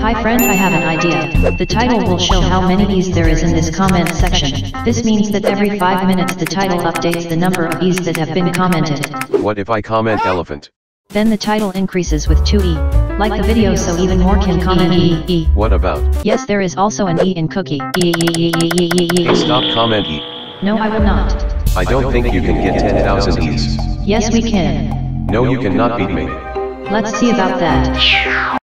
Hi friend, I have an idea. The title will show how many E's there is in this comment section. This means that every 5 minutes the title updates the number of E's that have been commented. What if I comment elephant? Then the title increases with 2 E. Like the video so even more can comment E. What about? Yes, there is also an E in cookie. Hey, stop comment E. No, I will not. I don't think you can get 10,000 E's. Yes, we can. No, you cannot beat me. Let's see about that.